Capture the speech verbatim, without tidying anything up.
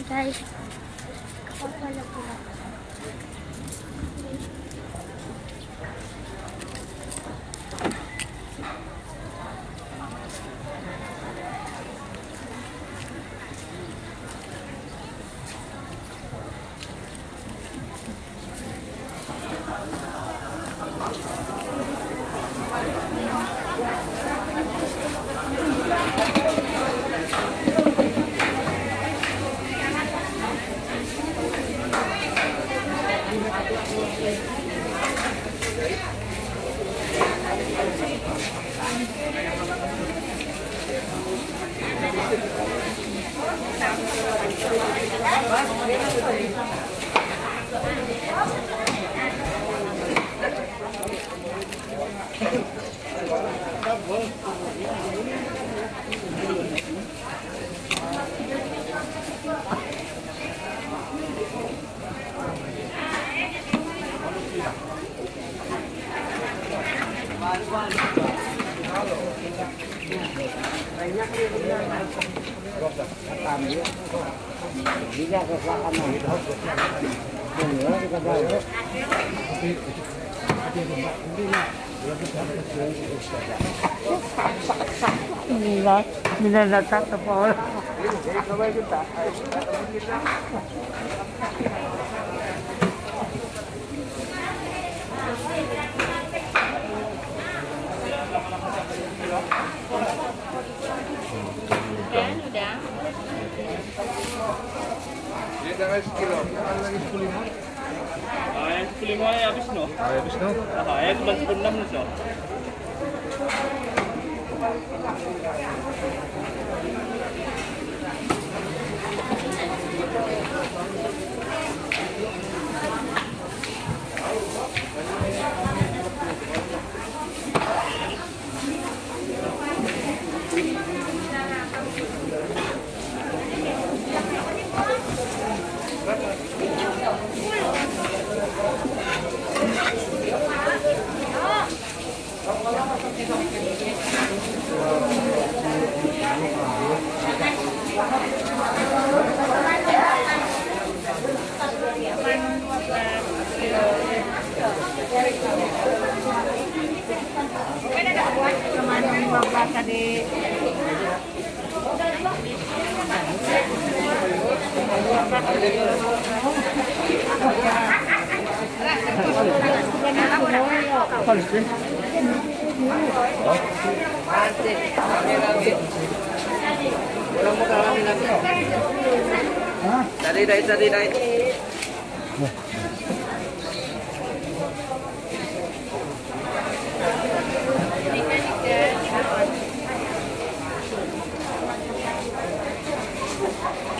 guys. Kapala pula. Nila, nila nagtatapaw. Yan, udah. Dia dah sekilo. Lagi sepuluh lima. Ah, yang sepuluh lima ya habis no. Habis no. Ah, yang cuma sepuluh enam no. Tadi, tadi, tadi, tadi.